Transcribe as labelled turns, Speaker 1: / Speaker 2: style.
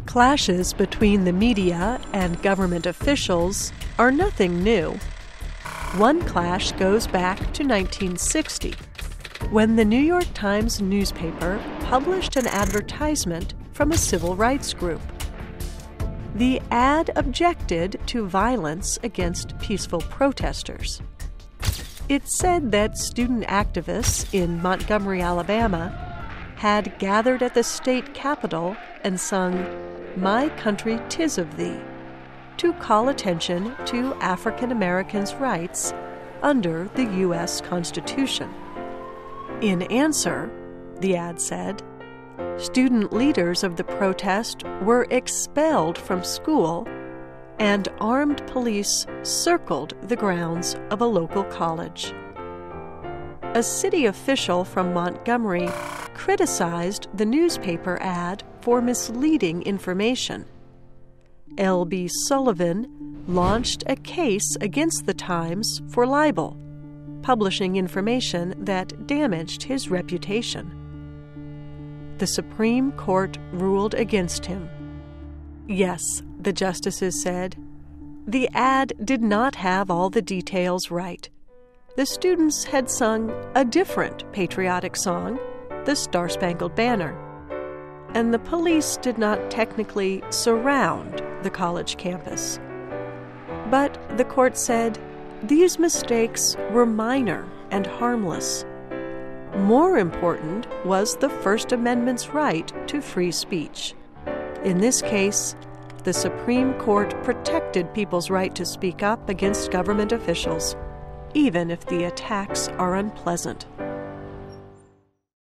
Speaker 1: Clashes between the media and government officials are nothing new. One clash goes back to 1960, when the New York Times newspaper published an advertisement from a civil rights group. The ad objected to violence against peaceful protesters. It said that student activists in Montgomery, Alabama, had gathered at the state capitol and sung "My Country 'Tis of Thee" to call attention to African Americans' rights under the U.S. Constitution. In answer, the ad said, student leaders of the protest were expelled from school and armed police circled the grounds of a local college. A city official from Montgomery criticized the newspaper ad for misleading information. L.B. Sullivan launched a case against the Times for libel, publishing information that damaged his reputation. The Supreme Court ruled against him. Yes, the justices said, the ad did not have all the details right. The students had sung a different patriotic song, the Star-Spangled Banner, and the police did not technically surround the college campus. But the court said these mistakes were minor and harmless. More important was the First Amendment's right to free speech. In this case, the Supreme Court protected people's right to speak up against government officials, even if the attacks are unpleasant.